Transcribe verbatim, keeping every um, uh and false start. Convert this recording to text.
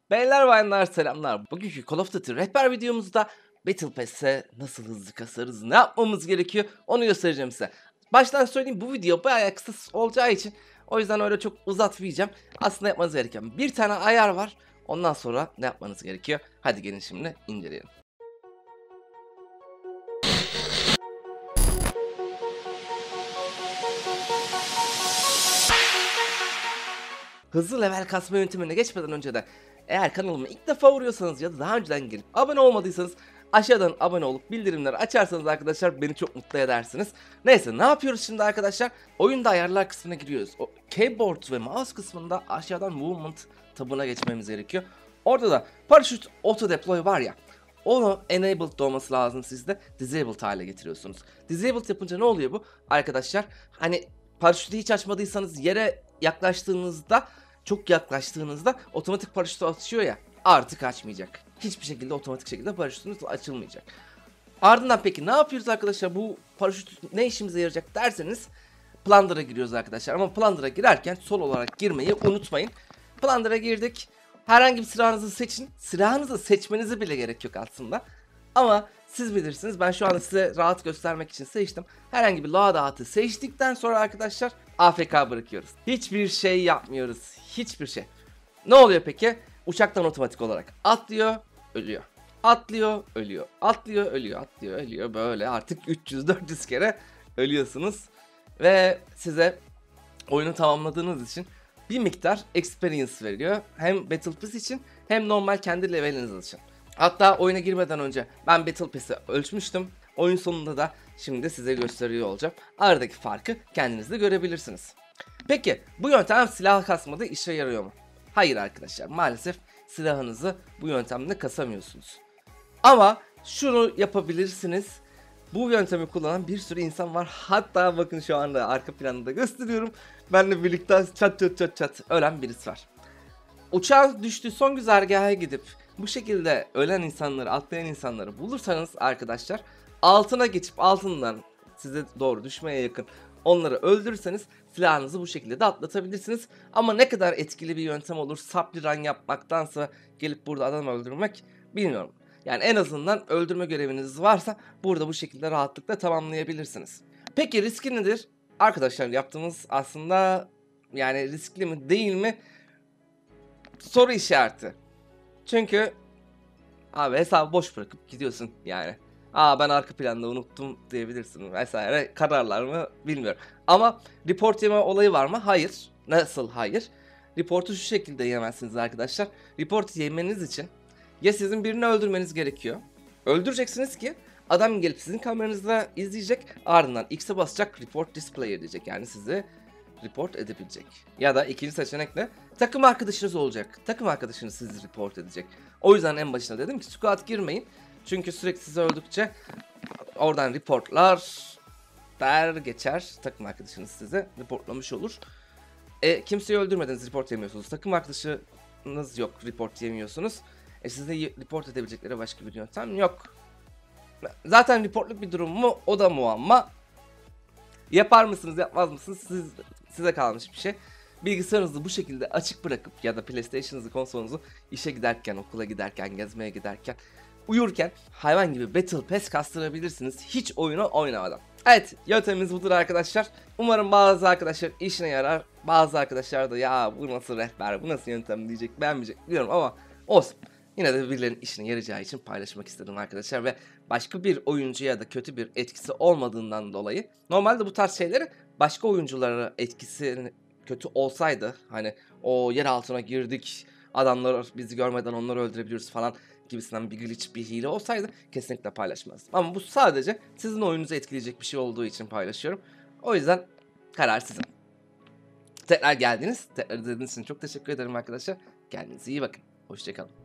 Beyler bayanlar selamlar. Bugünkü Call of Duty rehber videomuzda Battle Pass'e nasıl hızlı kasarız, ne yapmamız gerekiyor onu göstereceğim size. Baştan söyleyeyim, bu video bayağı kısa olacağı için o yüzden öyle çok uzatmayacağım. Aslında yapmanız gereken bir tane ayar var. Ondan sonra ne yapmanız gerekiyor? Hadi gelin şimdi inceleyelim. Hızlı level kasma yöntemine geçmeden önce de eğer kanalıma ilk defa uğruyorsanız ya da daha önceden gelip abone olmadıysanız aşağıdan abone olup bildirimleri açarsanız arkadaşlar beni çok mutlu edersiniz. Neyse, ne yapıyoruz şimdi arkadaşlar? Oyunda ayarlar kısmına giriyoruz. O keyboard ve mouse kısmında aşağıdan movement tabına geçmemiz gerekiyor. Orada da parachute auto deploy var ya, onu enabled olması lazım, sizde disabled hale getiriyorsunuz. Disabled yapınca ne oluyor bu? Arkadaşlar hani paraşütü hiç açmadıysanız yere yaklaştığınızda, çok yaklaştığınızda otomatik paraşütü açıyor ya, artık açmayacak. Hiçbir şekilde otomatik şekilde paraşütünüz açılmayacak. Ardından peki ne yapıyoruz arkadaşlar? Bu paraşüt ne işimize yarayacak derseniz Plunder'a giriyoruz arkadaşlar. Ama Plunder'a girerken sol olarak girmeyi unutmayın. Plunder'a girdik. Herhangi bir silahınızı seçin. Silahınızı seçmenize bile gerek yok aslında. Ama siz bilirsiniz. Ben şu anda size rahat göstermek için seçtim. Herhangi bir loadout'ı seçtikten sonra arkadaşlar A F K bırakıyoruz. Hiçbir şey yapmıyoruz. Hiçbir şey. Ne oluyor peki? Uçaktan otomatik olarak atlıyor, ölüyor. Atlıyor, ölüyor. Atlıyor, ölüyor. Atlıyor, ölüyor. Böyle artık üç yüz dört yüz kere ölüyorsunuz. Ve size oyunu tamamladığınız için bir miktar experience veriyor. Hem Battle Pass için hem normal kendi leveliniz için. Hatta oyuna girmeden önce ben Battle Pass'i ölçmüştüm. Oyun sonunda da şimdi size gösteriyor olacağım. Aradaki farkı kendiniz de görebilirsiniz. Peki bu yöntem silah kasmada işe yarıyor mu? Hayır arkadaşlar, maalesef silahınızı bu yöntemle kasamıyorsunuz. Ama şunu yapabilirsiniz. Bu yöntemi kullanan bir sürü insan var. Hatta bakın şu anda arka planda gösteriyorum. Benle birlikte çat çat çat çat ölen birisi var. Uçağın düştüğü son güzergaha gidip bu şekilde ölen insanları, atlayan insanları bulursanız arkadaşlar, altına geçip altından size doğru düşmeye yakın onları öldürürseniz silahınızı bu şekilde de atlatabilirsiniz. Ama ne kadar etkili bir yöntem olur supply run yapmaktansa gelip burada adam öldürmek, bilmiyorum. Yani en azından öldürme göreviniz varsa burada bu şekilde rahatlıkla tamamlayabilirsiniz. Peki riski nedir? Arkadaşlar yaptığımız aslında yani riskli mi değil mi? Soru işareti. Çünkü abi hesabı boş bırakıp gidiyorsun yani. Aa ben arka planda unuttum diyebilirsin vesaire. Kararlar mı bilmiyorum. Ama report yeme olayı var mı? Hayır. Nasıl hayır? Reportu şu şekilde yemezsiniz arkadaşlar. Report yemeniz için ya sizin birini öldürmeniz gerekiyor. Öldüreceksiniz ki adam gelip sizin kameranızda izleyecek, ardından X'e basacak, report display edecek, yani sizi report edebilecek. Ya da ikinci seçenek ne? Takım arkadaşınız olacak. Takım arkadaşınız sizi report edecek. O yüzden en başına dedim ki squad girmeyin. Çünkü sürekli sizi öldükçe oradan reportlar der geçer. Takım arkadaşınız size reportlamış olur. E, kimseyi öldürmediniz, report yemiyorsunuz. Takım arkadaşınız yok, report yemiyorsunuz. E size report edebilecekleri başka bir yöntem yok. Zaten reportluk bir durum mu? O da muamma. Yapar mısınız, yapmaz mısınız? Siz, size kalmış bir şey. Bilgisayarınızı bu şekilde açık bırakıp ya da PlayStation'ınızı, konsolunuzu işe giderken, okula giderken, gezmeye giderken, uyurken hayvan gibi Battle Pass kastırabilirsiniz hiç oyunu oynamadan. Evet, yöntemimiz budur arkadaşlar. Umarım bazı arkadaşlar işine yarar. Bazı arkadaşlar da ya bu nasıl rehber, bu nasıl yöntem diyecek, beğenmeyecek biliyorum ama olsun. Yine de birilerinin işine yarayacağı için paylaşmak istedim arkadaşlar ve başka bir oyuncuya da kötü bir etkisi olmadığından dolayı, normalde bu tarz şeyleri başka oyunculara etkisi kötü olsaydı, hani o yer altına girdik, adamlar bizi görmeden onları öldürebiliyoruz falan gibisinden bir glitch, bir hile olsaydı kesinlikle paylaşmazdım. Ama bu sadece sizin oyununuzu etkileyecek bir şey olduğu için paylaşıyorum. O yüzden karar sizin. Tekrar geldiniz, tekrar izlediğiniz için çok teşekkür ederim arkadaşlar. Kendinize iyi bakın. Hoşçakalın.